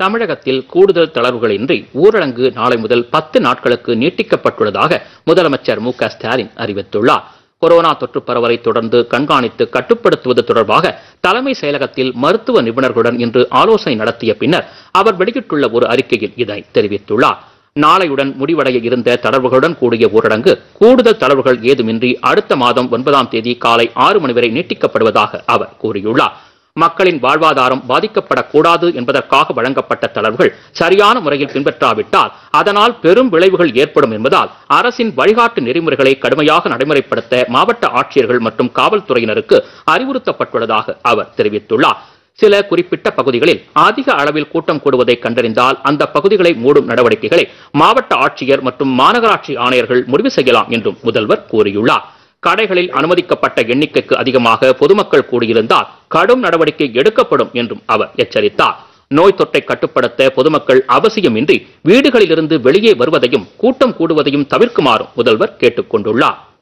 தமிழகத்தில் கூடுதல் தளர்வுகளின்றி ஊரடங்கு நாளை முதல் 10 நாட்களுக்கு நீட்டிக்கப்பட்டுள்ளதாக முதலமைச்சர் மு.க.ஸ்டாலின் அறிவித்துள்ளார். கொரோனா தொற்று பரவலை தொடர்ந்து கண்காணித்து கட்டுப்படுத்துவது தொடர்பாக தலைமை செயலகத்தில் மருத்துவ நிபுணர்களுடன் இன்று ஆலோசனை நடத்திய பின்னர் அவர் வெளியிட்டுள்ள ஒரு அறிக்கையில் இதனை தெரிவித்துள்ளார். நாளையுடன் முடிவடைய இருந்த தளர்வுகளுடன் கூடிய ஊரடங்கு கூடுதல் தளர்வுகள் ஏதுமின்றி அடுத்த மாதம் 9ஆம் தேதி காலை 6 மணி வரை நீட்டிக்கப்படுவதாக அவர் கூறியுள்ளார். மக்களின் வாழ்வாதாரம் பாதிக்கப்படக்கூடாது என்பதற்காக வழங்கப்பட்ட தளர்வுகள் சரியான முறையில் பின்பற்றாவிட்டால் அதனால் பெரும் விளைவுகள் ஏற்படும் என்பதால் அரசின் வழிகாட்டு நெறிமுறைகளை கடுமையாக நடைமுறைப்படுத்த மாவட்ட ஆட்சியர்கள் மற்றும் காவல்துறையினருக்கு அறிவுறுத்தப்பட்டுள்ளதாக அவர் தெரிவித்துள்ளார். சில குறிப்பிட்ட பகுதிகளில் அதிக அளவில் கூட்டம் கூடுவதை கண்டறிந்தால் அந்த பகுதிகளை மூடும் நடவடிக்கைகளை மாவட்ட ஆட்சியர் மற்றும் மாநகராட்சி ஆணையர்கள் முடிவு செய்யலாம் என்றும் முதல்வர் கூறியுள்ளார். கடைகளில் அனுமதிக்கப்பட்ட எண்ணிக்கைக்கு அதிகமாக பொதுமக்கள் கூடியிருந்தால் கடும் நடவடிக்கை எடுக்கப்படும் என்றும் அவர் எச்சரித்தார். நோய் தொற்றை கட்டுப்படுத்த பொதுமக்கள் அவசியமின்றி வீடுகளிலிருந்து வெளியே வருவதையும் கூட்டம் கூடுவதையும் தவிர்க்குமாறும் முதல்வர் கேட்டுக் கொண்டுள்ளார்.